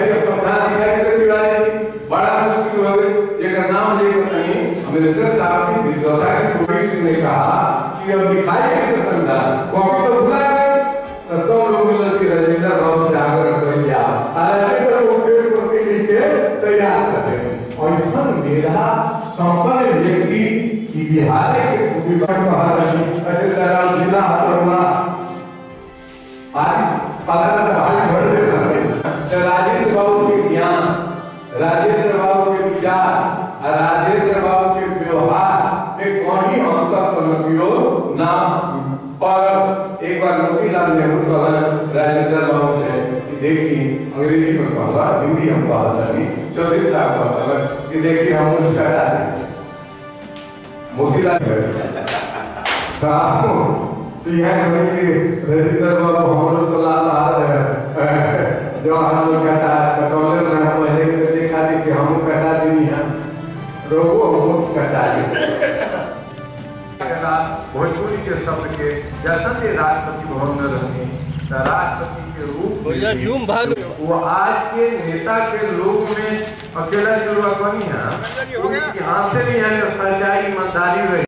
के संविधान दिखाई से तिवारी बड़ा मुश्किल हो गई। एक नाम लेकर नहीं अमृतसर साहब की विद्वता की पुलिस ने कहा कि अब दिखाई कैसे संविधान, कॉपी तो भुला गए। तो सब लोग मिलकर के राजेंद्र बाबू से आग्रह कर दिया, राजेंद्र को पेड़ पर लिख के तैयार कर दे। और ऐसा मेरा संपन्न व्यक्ति की बिहार के विभाग महाराष्ट्र ऐसे तरह जिला हाथों आज भर देता है। राजेंद्र बाबू के ज्ञान, राजेंद्र बाबू के विचार, राजेंद्र बाबू के व्यवहार में कौन ही अंतर कमियो ना। और एक बार मोतीलाल नेहरू कहा राजेंद्र बाबू से कि देखिए अंग्रेजी में कहला, हिंदी हम कहता नहीं, चौधरी साहब कहता कि देखिए हम उसका डाले मोतीलाल राजेंद्र बाबू हम लोग तो जो हम लोग कहता कटौले में हम पहले से देखा थी कि हम कहता दी है रोगो हम कहता भोजपुरी के शब्द के जैसे राष्ट्रपति भवन में रहने राष्ट्रपति के रूप में वो आज के नेता के लोग में अकेला जुड़वा बनी है, यहाँ से भी है सच्चाई ईमानदारी रही।